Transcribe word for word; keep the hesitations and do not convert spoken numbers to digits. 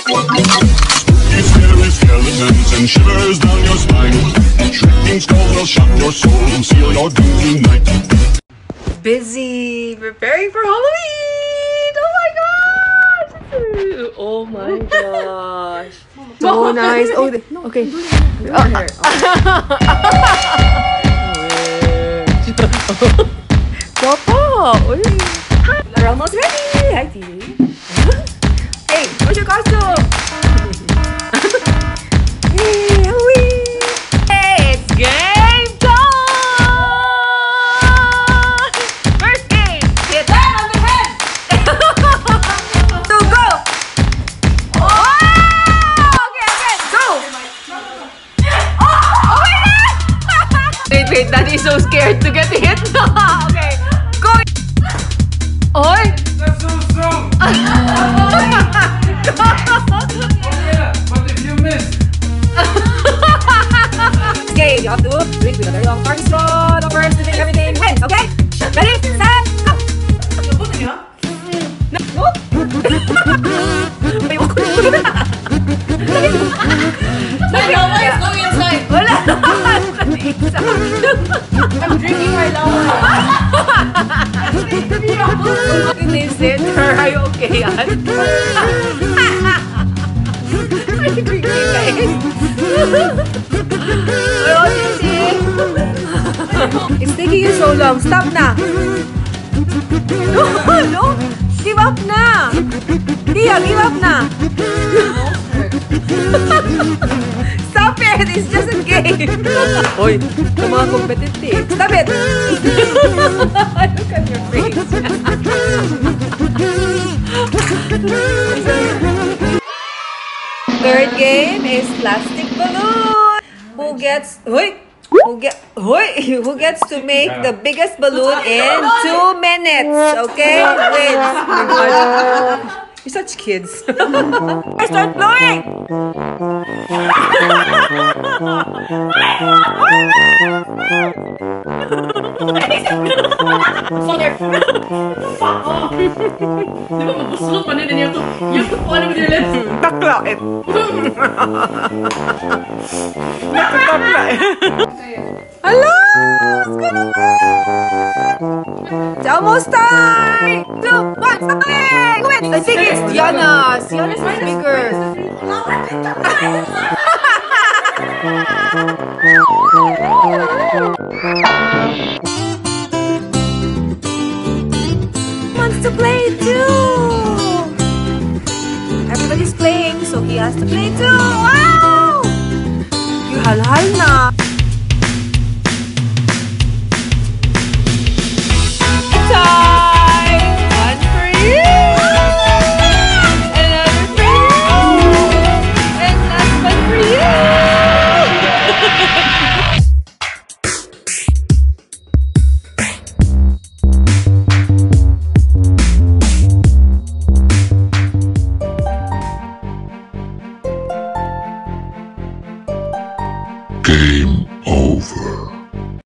Spooky, scary skeletons and shivers down your spine. Shrieking skulls will shock your soul and seal your doom tonight. Busy preparing for Halloween! Oh my gosh! Oh my gosh! So nice! Oh, okay. Papa! We're almost ready! Hi, T. Hey, what's your costume? Hey, Halloween! Hey, it's game time! First game! Hit that on the head! So go! Oh! Okay, again, go! Oh! Oh my God! Wait, wait, Daddy's so scared to get hit. Okay, go! Oy! That's so strong! Oh yeah, but if you miss... Okay, you have to drink with a very long party straw. The first to drink everything wins, okay? Ready, set, go! No! No? Ay, wag ko na. No, why is going inside? Wala. I'm drinking right now. Is it? Are you okay, Ann? Are you drinking, guys? Oh, Sissy. It's taking you so long. Stop na. No, no. Give up na. Tia, give up na. Stop it. It's just a game. Oy, yung mga competitive. Stop it. Look at your face. Third game is plastic balloon. Who gets wait? Who get wait? Who gets to make the biggest balloon in two minutes? Okay, wins. You're such kids. I start blowing. Bakla it. Bakla it. Hello! It's almost time! Two, one, stop playing! Wait, I think it's Diana. Diana's bigger. Wants to play too! Everybody's playing, so he has to play too! Wow! You halal na!